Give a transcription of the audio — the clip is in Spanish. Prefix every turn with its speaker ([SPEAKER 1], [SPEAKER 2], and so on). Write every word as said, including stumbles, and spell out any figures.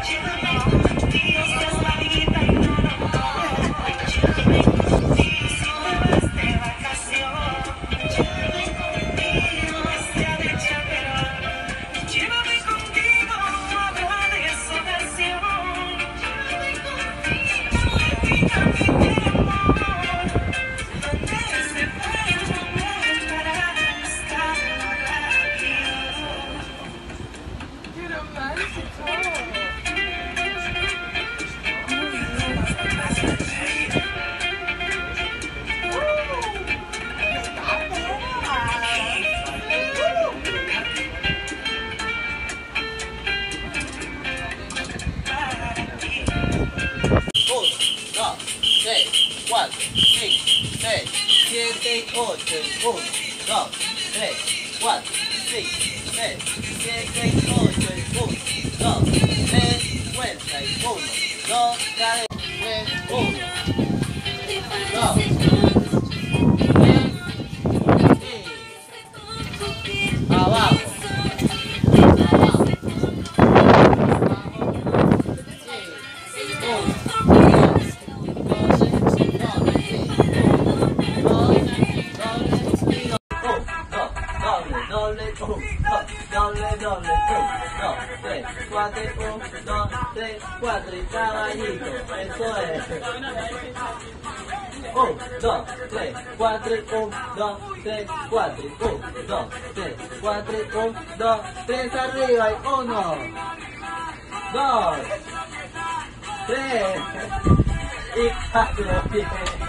[SPEAKER 1] siete, ocho, uno, dos, tres, cuatro, cinco, seis, siete, ocho, uno, dos, tres, cincuenta y uno, dos, tres, uno, dos, tres, abajo, abajo, doble, doble, doble, uno, dos, tres, cuatro, uno, dos, tres, cuatro y caballito, eso es. uno, dos, tres, cuatro, uno, dos, tres, cuatro, uno, dos, tres, cuatro, uno, dos, tres, arriba y uno, dos, tres y cuatro.